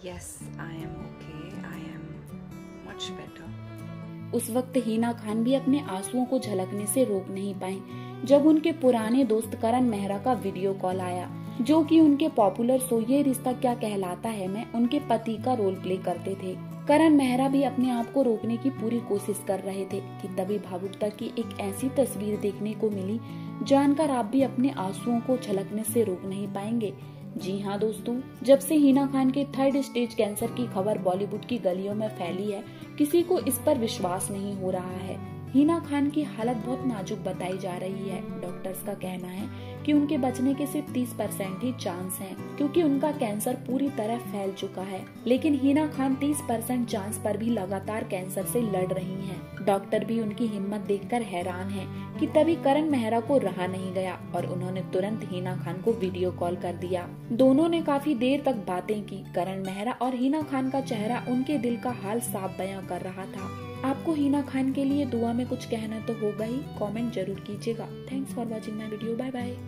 Yes, I am okay. I am much better. उस वक्त हिना खान भी अपने आंसुओं को झलकने से रोक नहीं पाई जब उनके पुराने दोस्त करण मेहरा का वीडियो कॉल आया, जो कि उनके पॉपुलर शो ये रिश्ता क्या कहलाता है में उनके पति का रोल प्ले करते थे। करण मेहरा भी अपने आप को रोकने की पूरी कोशिश कर रहे थे कि तभी भावुकता की एक ऐसी तस्वीर देखने को मिली जानकर आप भी अपने आंसुओं को झलकने से रोक नहीं पाएंगे। जी हाँ दोस्तों, जब से हिना खान के 3rd स्टेज कैंसर की खबर बॉलीवुड की गलियों में फैली है, किसी को इस पर विश्वास नहीं हो रहा है। हिना खान की हालत बहुत नाजुक बताई जा रही है। डॉक्टर्स का कहना है कि उनके बचने के सिर्फ 30% ही चांस हैं, क्योंकि उनका कैंसर पूरी तरह फैल चुका है। लेकिन हिना खान 30% चांस पर भी लगातार कैंसर से लड़ रही हैं। डॉक्टर भी उनकी हिम्मत देखकर हैरान हैं कि तभी करण मेहरा को रहा नहीं गया और उन्होंने तुरंत हिना खान को वीडियो कॉल कर दिया। दोनों ने काफी देर तक बातें की। करण मेहरा और हिना खान का चेहरा उनके दिल का हाल साफ बयां कर रहा था। आपको हिना खान के लिए दुआ में कुछ कहना तो होगा ही, कमेंट जरूर कीजिएगा। Thanks for watching my video. Bye bye.